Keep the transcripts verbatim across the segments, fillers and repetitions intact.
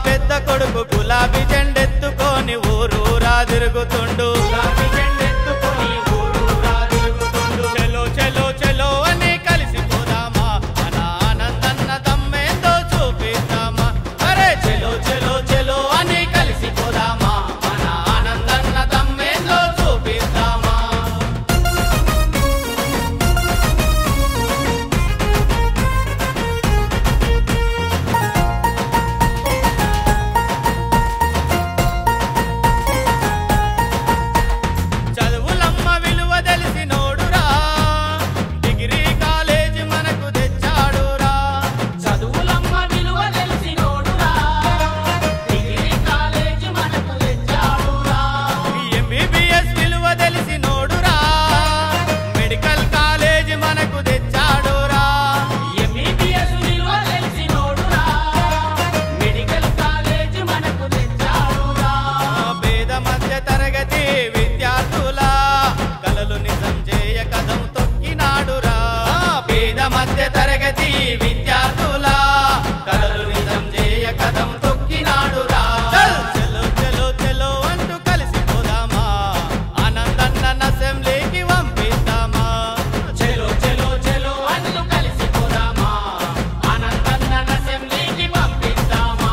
పెద్ద కొడుకు గులాబీ జెండెత్తుకొని ఊరూరా తిరుగుతుండు చెలో చెలో చెలో అని కలిసిపోదామా మన ఆనందన్న దమ్మేందో చూపిద్దామా అరే చెలో చెలో చెలో అని కలిసిపోదామా మన ఆనందన్న దమ్మేందో చూపిద్దామా చదువులమ్మ విలువ తెలిసినోడురా డిగ్రీ కాలేజీ మనకు తెచ్చాడురా చదువులమ్మ విలువ తెలిసినోడురా డిగ్రీ కాలేజీ మనకు తెచ్చాడురా ఎంబీబీఎస్ విలువ తెలిసినోడురా మెడికల్ కాలేజీ మనకు తెచ్చాడురా ఎంబీబీఎస్ విలువ తెలిసినోడురా మెడికల్ కాలేజీ మనకు తెచ్చాడురా పేద మధ్య తరగతి విద్యార్థుల కలలు నిజం చేయ కదం తొక్కినాడురా పేద మధ్య తరగతి విద్యార్థుల కలలు నిజం చేయ కదం తొక్కినాడురా చలో చలో చలో అంటూ కలిసిపోదామా ఆనందన్న అసెంబ్లీకి పంపిద్దామా చెలో చెలో చెలో అంటూ కలిసిపోదామా ఆనందన్న అసెంబ్లీకి పంపిద్దామా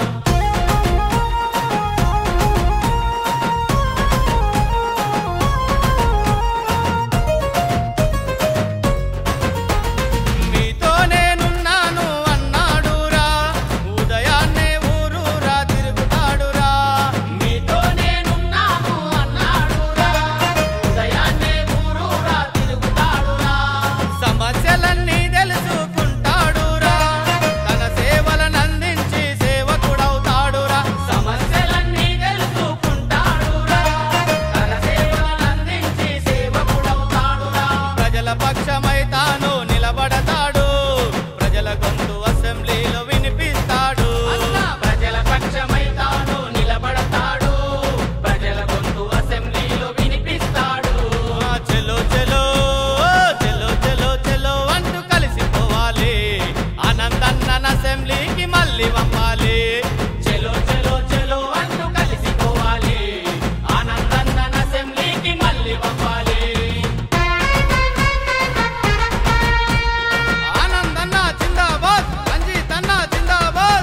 మీతో నేనున్నాను అన్నాడురా ఉదయాన్నే ఊరూరా తిరుగుతాడురా మీతో నేనున్నాను అన్నాడురా ఉదయాన్నే ఊరూరా తిరుగుతాడురా సమస్యలన్నీ తెలుసుకుంటాడురా తన సేవలను అందించి సేవకుడవుతాడురా సమస్యలన్నీ తెలుసుకుంటాడురా తన సేవలను అందించి సేవకుడవుతాడురా ప్రజల పక్షమై తాను నిలబడతాడు ప్రజల గొంతు అసెంబ్లీలో వినిపిస్తాడు ప్రజల పక్షమై తాను నిలబడతాడు ప్రజల గొంతు అసెంబ్లీలో వినిపిస్తాడు ఆ చెలో చెలో చెలో చెలో చెలో అంటూ కలిసిపోవాలి ఆనందన్న అసెంబ్లీకి మళ్ళీ పంపాలి చెలో చెలో చెలో అంటూ కలిసిపోవాలి ఆనందన్న అసెంబ్లీకి మళ్ళీ పంపాలి ఆనందన్న జిందాబాద్ రంజితన్న జిందాబాద్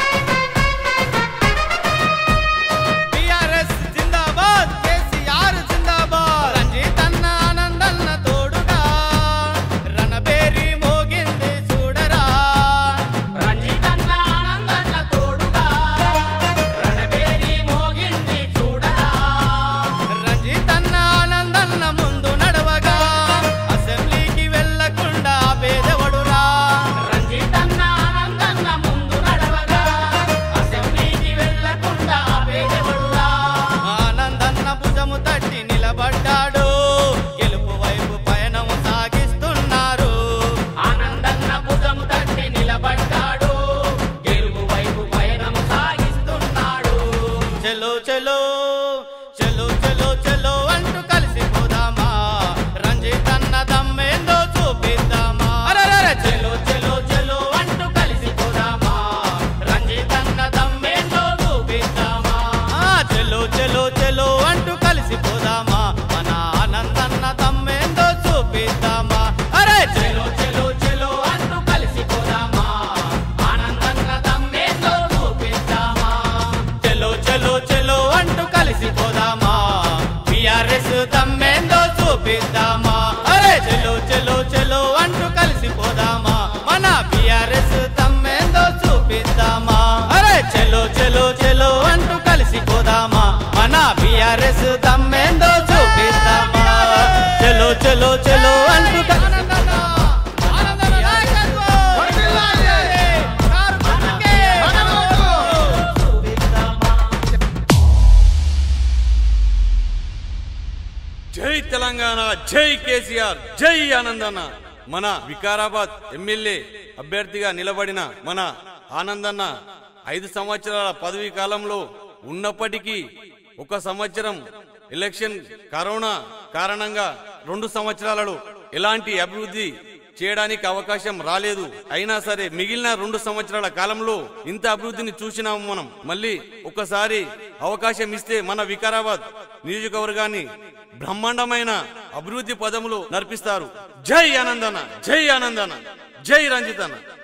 టిఆర్ఎస్ జిందాబాద్ కేసీఆర్ జిందాబాద్ రంజితన్న ఆనందన్న తోడుగా రణబేరి మోగింది చూడరా రంజితన్న ఆనందన్న తోడుగా రణబేరి మోగింది చూడరా రంజితన్న ఆనందన్న ముందు నడవగా అసెంబ్లీకి వెళ్ళకుండా పేదవడురా రంజితన్న ఆనందన్న ముందు నడవగా అసెంబ్లీకి వెళ్ళకుండా ఆపేదెవడురా ఆనందన్న భుజము తట్టి నిలబడ్డాడు గెలుపు వైపు పయనము సాగిస్తున్నారు ఆనందన్న భుజము తట్టి నిలబడ్డాడు గెలుపు వైపు పయనం సాగిస్తున్నాడు చలో చలో చలో చలో చలో అంటూ కలిసిపోదామా రంజితన్న దమ్మేందో చూపిద్దామా అరెరెరె చెలో చెలో చెలో అంటూ కలిసిపోదామా రంజితన్న దమ్మేందో చూపిద్దామా ఆ చలో చలో చలో అంటూ కలిసిపోదామా మన ఆనందన్న దమ్మేందో చూపిద్దామా అరే చెలో చెలో చెలో అంటూ కలిసిపోదామా ఆనందన్న దమ్మేందో చూపిద్దామా చలో చలో చలో అంటూ కలిసిపోదామా టిఆర్ఎస్ దమ్మేందో చూపిద్దామా అరే చలో చలో చలో అంటూ కలిసిపోదామా మన బిఆర్ఎస్ దమ్మేందో చూపిద్దామా అరే చలో చలో చలో అంటూ కలిసిపోదామా మన బిఆర్ఎస్ దమ్మేందో చూపిద్దామా చలో చలో చలో అంటూ కలిసిపోదామా జై తెలంగాణ, జై కేసీఆర్, జై ఆనందన్న. మన వికారాబాద్ ఎమ్మెల్యే అభ్యర్థిగా నిలబడిన మన ఆనందన్న ఐదు సంవత్సరాల పదవీ కాలంలో ఉన్నప్పటికీ ఒక సంవత్సరం ఎలక్షన్ కరోనా కారణంగా రెండు సంవత్సరాలలో ఎలాంటి అభివృద్ధి చేయడానికి అవకాశం రాలేదు. అయినా సరే మిగిలిన రెండు సంవత్సరాల కాలంలో ఇంత అభివృద్ధిని చూసినాము మనం. మళ్ళీ ఒకసారి అవకాశం ఇస్తే మన వికారాబాద్ నియోజకవర్గాన్ని బ్రహ్మాండమైన అభివృద్ధి పదములు నడిపిస్తారు. జై ఆనందన్న, జై ఆనందన్న, జై రంజితన్న.